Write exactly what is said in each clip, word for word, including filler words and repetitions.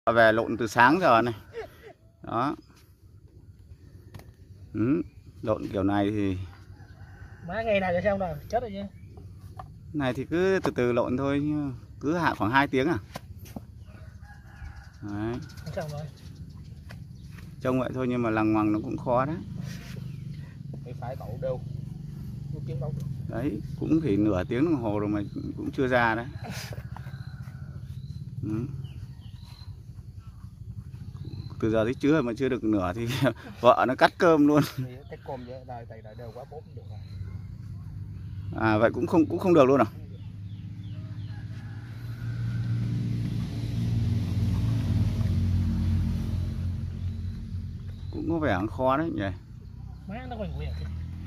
vợ về lộn từ sáng giờ này. Đó. Ừ, lộn kiểu này thì má ngày nào cho xong rồi chết rồi chứ. Này thì cứ từ từ lộn thôi, cứ hạ khoảng hai tiếng à. Đấy. Xong rồi. Trông vậy thôi nhưng mà lằng ngoằng nó cũng khó đấy. Phải phải cậu đâu. Kiếm đâu được. Đấy, cũng phải nửa tiếng đồng hồ rồi mà cũng chưa ra đấy. Ừ. Từ giờ tới trưa mà chưa được nửa thì vợ nó cắt cơm luôn. Cắt cơm vậy, đây tay đại đều quá bốp được rồi. À vậy cũng không cũng không được luôn à? Cũng có vẻ khó đấy nhỉ. Má nó quanh quẹo kìa.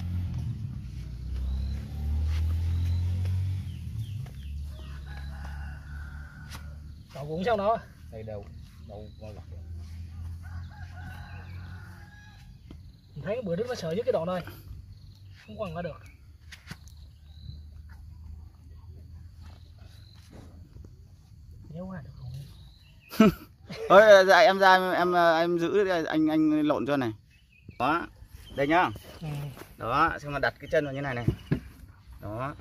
Cậu cũng sao đó. Đây đâu, đâu ngon lật. Mình thấy bữa trước nó sợ nhất cái đoạn này. Không quăng ra được. Nhớ quá được rồi. Ôi dạ, em ra em em giữ anh anh lộn cho này. Đó. Đây nhá. Ừ. Đó, xong mà đặt cái chân vào như này này. Đó.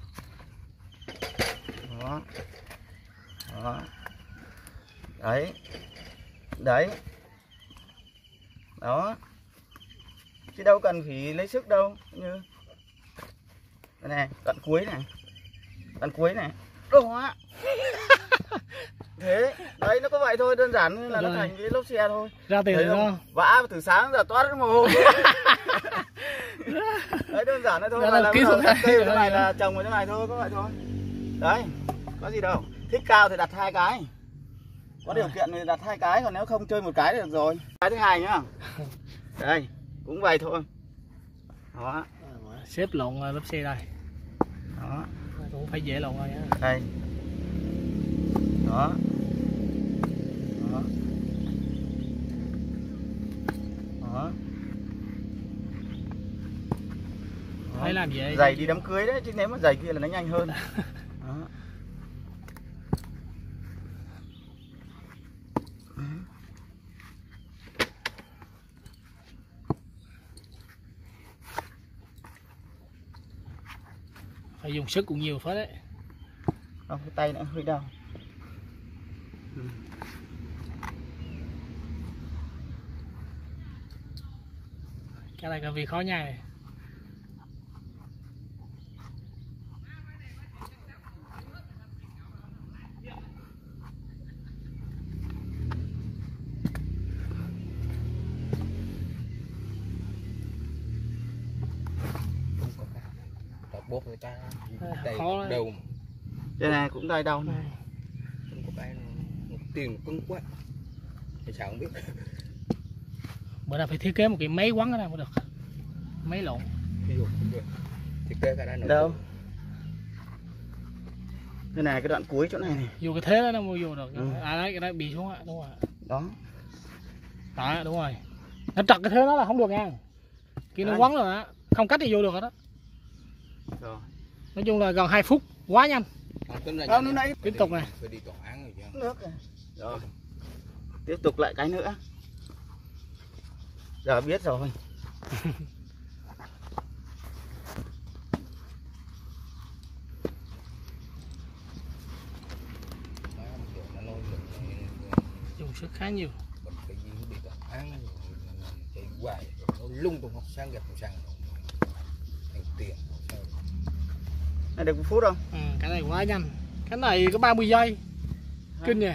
Đó. Đó. Đấy. Đấy. Đó. Chứ đâu cần phải lấy sức đâu. Như đây này, đoạn cuối này. Đoạn cuối này. Đó. Thế, đấy nó có vậy thôi, đơn giản là rồi. Nó thành cái lốp xe thôi. Ra tiền rồi. Vã từ sáng giờ toát mồ hôi. Đấy đơn giản đấy thôi, là là kỹ thuật cây cái này là trồng vào cái này thôi, có vậy thôi. Đấy, có gì đâu. Thích cao thì đặt hai cái. Có điều kiện thì đặt hai cái, còn nếu không chơi một cái thì được rồi. Cái thứ hai nhá. Đây, cũng vậy thôi. Đó. Xếp lộn lốp xe đây. Đó. Cũng phải dễ lộn thôi nhá. Đây. Đó. Đó. Đó. Phải làm vậy. Giày đi đám cưới đấy, chứ nếu mà giày kia là nó nhanh hơn. Đó. Phải dùng sức cũng nhiều phết đấy. Không, cái tay nó hơi đau. Ừ. Cái này là việc khó nhai này. Bốp người ta đầy khó đầu. Đây này cũng tay đau này. Không có cái tiền cứng quá. Thì sao không biết. Bữa nào phải thiết kế một cái máy quấn ở đây mới được. Máy lộn. Ví dụ không được. Thiết kế cái đó nữa. Đâu? Đây này cái đoạn cuối chỗ này này. Vô cái thế đó nó mới vô được. Ừ. À đấy, cái đó bị xuống ạ, đúng rồi. Đó. Đó, đúng rồi. Nó trật cái thế đó là không được nha. Kia nó quấn rồi đó, không cách thì vô được rồi đó. Rồi. Nói chung là gần hai phút, quá nhanh. Không, lúc nãy Tiếp tục này. Phải đi tòa án rồi chứ. Nước này. Rồi. Tiếp tục lại cái nữa. Giờ biết rồi. Dùng sức khá nhiều. Mình phải đi tòa án chạy hoài nó lung tung học sang gặp sang thành tiền. Này được một phút không? Ừ, cái này quá nhanh. Cái này có ba mươi giây. Kinh nhỉ.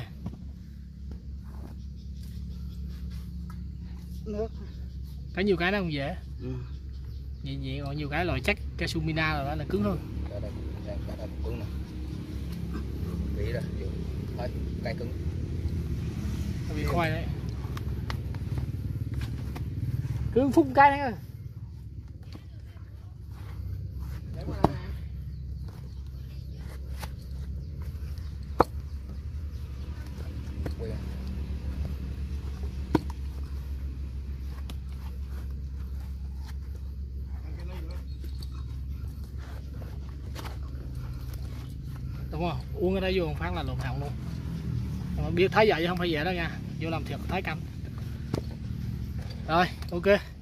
Nước. Có nhiều cái nó không dễ. Ừ. Nhẹ nhẹ, còn nhiều cái loại chắc Casumina rồi đó là cứng hơn. Cái đây cái đây cứng này. Nghĩ ra, thấy cái cứng. Bị khoai đấy. Cứ phút cái đấy. Đúng không? Uống cái đó vô một phát là lộn hỏng luôn. Mà biết thấy vậy chứ không phải vậy đâu nha. vô làm thiệt thái canh. Rồi ok.